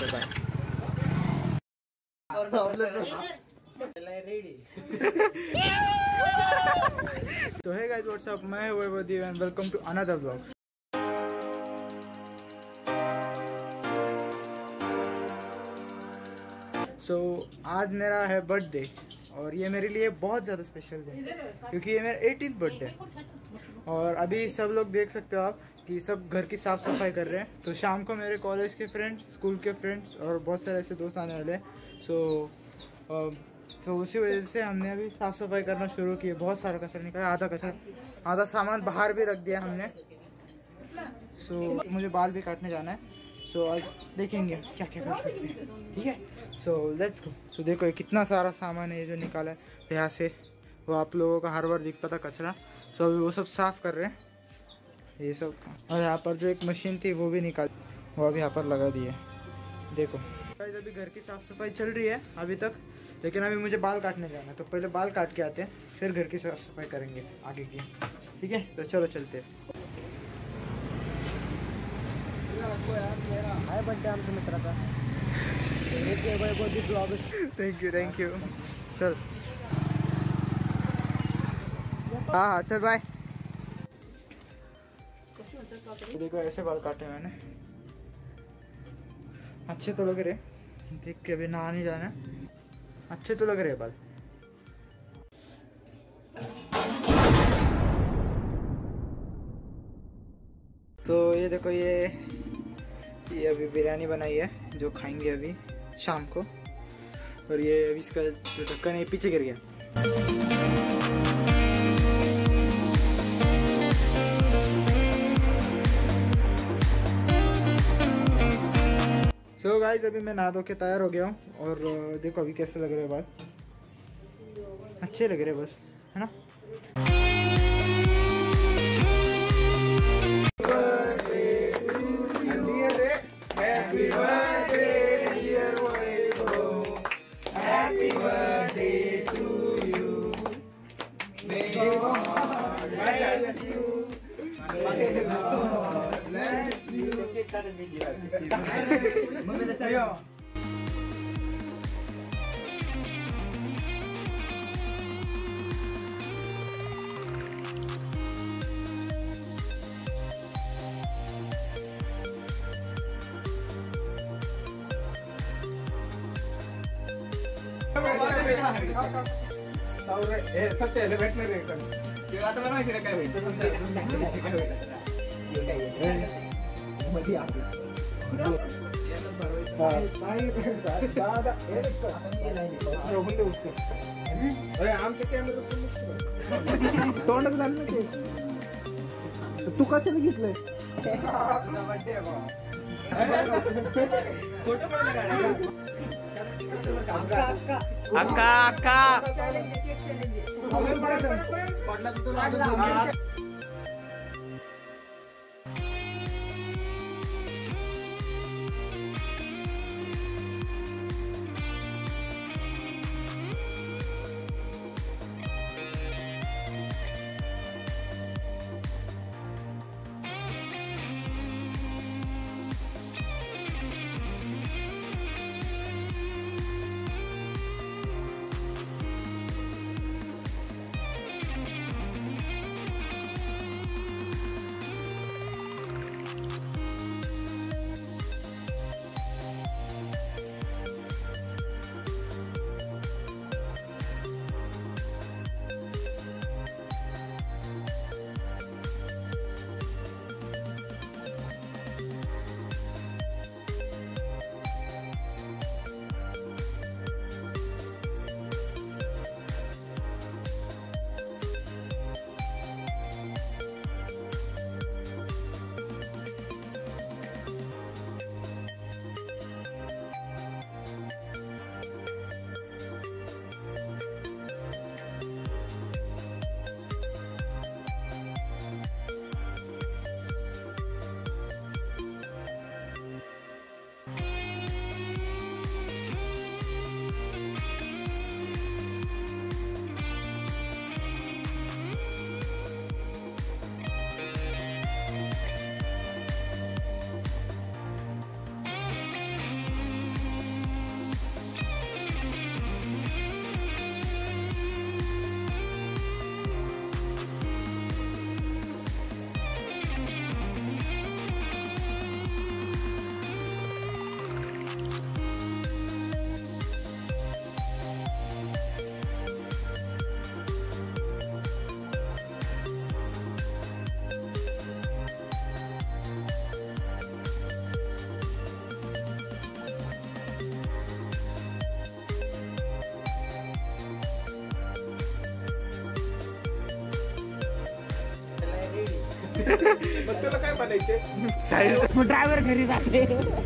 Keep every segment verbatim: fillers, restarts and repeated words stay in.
है, बाय। तो है गाइस, व्हाट्सअप, मैं Vaibhav and welcome to another vlog. So so, आज मेरा है बर्थडे और ये मेरे लिए बहुत ज़्यादा स्पेशल है क्योंकि ये मेरा एटीन्थ बर्थडे है। और अभी सब लोग देख सकते हो आप कि सब घर की साफ़ सफाई कर रहे हैं। तो शाम को मेरे कॉलेज के फ्रेंड्स, स्कूल के फ्रेंड्स और बहुत सारे ऐसे दोस्त आने वाले हैं। सो तो उसी वजह से हमने अभी साफ़ सफाई करना शुरू की। बहुत सारा कचरा निकाला, आधा कचरा आधा सामान बाहर भी रख दिया हमने। सो so, मुझे बाल भी काटने जाना है। सो so, आज देखेंगे क्या क्या कर सकते हैं, ठीक है। So let's go. सो देखो ये कितना सारा सामान है ये जो निकाला है यहाँ से। वो आप लोगों का हर बार दिखता था कचरा। सो so, अभी वो सब साफ़ कर रहे हैं ये सब। और यहाँ पर जो एक मशीन थी वो भी निकाल, वो अभी यहाँ पर लगा दी है। देखो गाइस, अभी घर की साफ़ सफाई चल रही है अभी तक, लेकिन अभी मुझे बाल काटने जाना है। तो पहले बाल काट के आते हैं, फिर घर की साफ़ सफाई करेंगे आगे की, ठीक है। तो चलो चलते हैं। हाय बर्थडे आमच्या मित्राचा। Thank you thank you. चल हाँ हाँ चल बाय। देखो ऐसे बाल काटे मैंने, अच्छे तो लग रहे। देख के अभी नहाने जाना है, अच्छे तो लग रहे बाल। तो ये देखो ये ये अभी बिरयानी बनाई है जो खाएंगे अभी शाम को। और ये अभी इसका जो ढक्कन है पीछे गिर गया। सो so गाइस, अभी मैं नहा धो के तैयार हो गया हूँ और देखो अभी कैसे लग रहे हैं बाल। अच्छे लग रहे बस, है ना। Happy birthday dear Vaibhav, happy birthday to you, may God bless you, may God bless you. तू कसं घेतलंय? अक्का अक्का तुला काय बनायचे? ड्रायव्हर घरी जाते.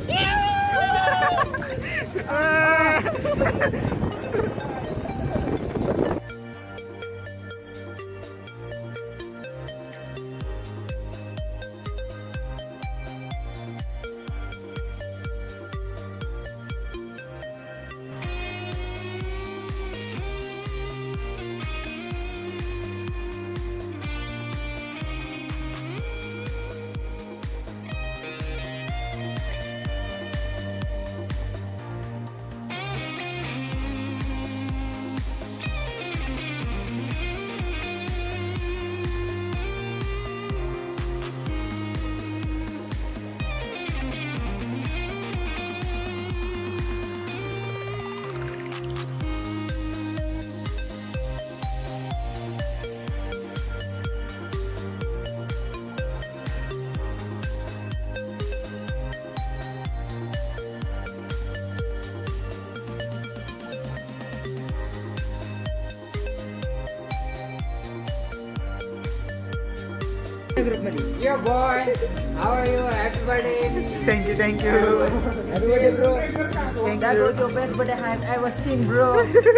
ग्रुप मध्ये. Yo boy, how are you? Happy birthday. Thank you thank you. Happy birthday, bro. That was your best birthday I have ever seen, bro.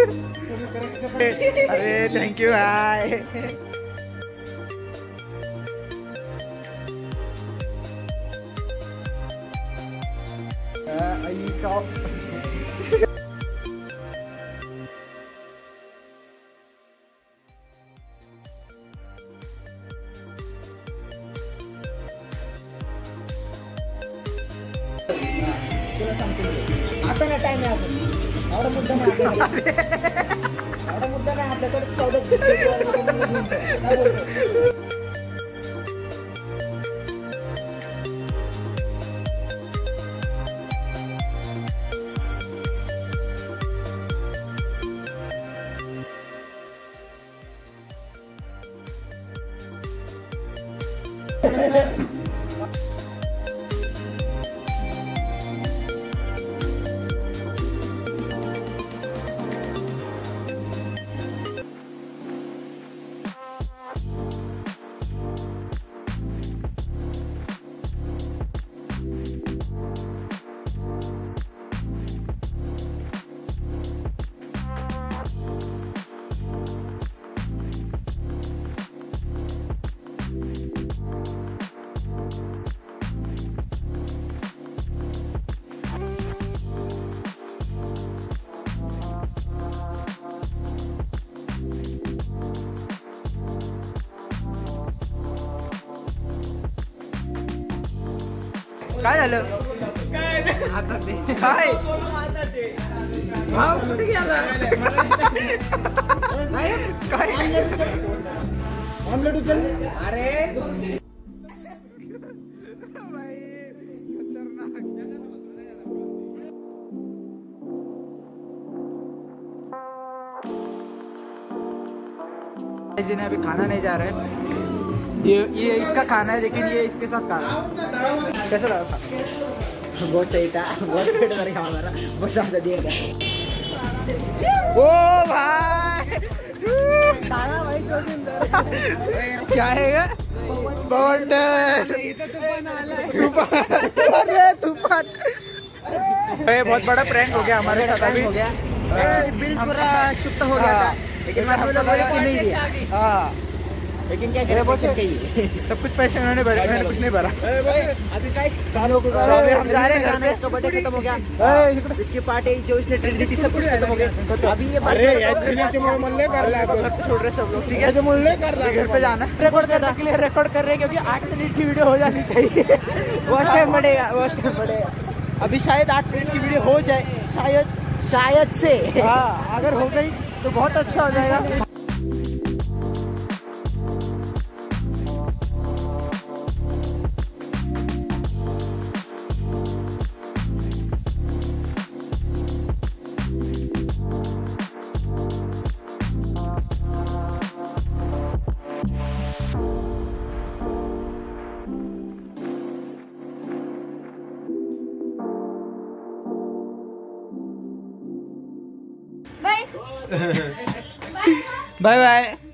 अरे थँक्यू हाय. आई चॉप. तुला सांगतो आता ना टाइम आहे अजून. एवढा मुद्दा नाही आपल्याकडे. एवढा मुद्दा नाही आपल्याकडे. चौदा काय बोलतो. काय झालं? आता ते काय? भाव कुठे गेला? काय? ऑमलेट उचल. अरे जिन्हें अभी खाना नहीं जा रहा है. ये ये इसका खाना है लेकिन ये इसके साथ खाना है. कैसा लगा? बहुत सही था. बहुत पेट भर गया हमारा. बहुत ज्यादा देर का ओ भाई खाना भाई छोड़ अंदर. क्या है? बवंडर. तूफान. अरे तूफान. ये बहुत बड़ा प्रैंक हो गया हमारे साथ अभी. हो गया. एक्चुअली बिल पूरा चुकता हो गया था लेकिन मैं बोला बोले कि नहीं दिया. हाँ लेकिन क्या करें बहुत कही. सब कुछ पैसे उन्होंने भरे, मैंने कुछ नहीं भरा. अभी गाइस हम जा रहे हैं घर पे. इसका बर्थडे खत्म हो गया. इसकी पार्टी जो इसने ट्रीट दी थी सब कुछ खत्म हो गया. अभी ये छोड़ रहे सब लोग. ठीक है घर पे जाना है. रिकॉर्ड करने के लिए रिकॉर्ड कर रहे हैं क्योंकि आठ मिनट की वीडियो हो जानी चाहिए. वॉच टाइम बढ़ेगा. वॉच टाइम बढ़ेगा. अभी शायद आठ मिनट की वीडियो हो जाए. शायद शायद से. हाँ अगर हो गई तो बहुत अच्छा हो जाएगा. Bye. Bye bye.